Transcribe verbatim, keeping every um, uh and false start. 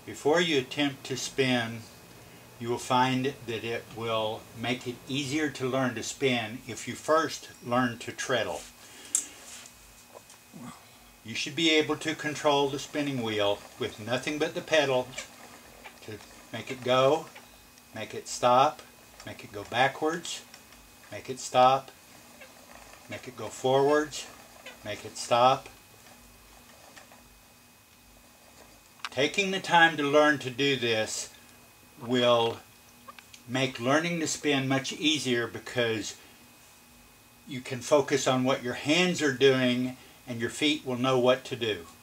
Before you attempt to spin, you will find that it will make it easier to learn to spin if you first learn to treadle. You should be able to control the spinning wheel with nothing but the pedal to make it go, make it stop, make it go backwards, make it stop, make it go forwards, make it stop. Taking the time to learn to do this will make learning to spin much easier because you can focus on what your hands are doing and your feet will know what to do.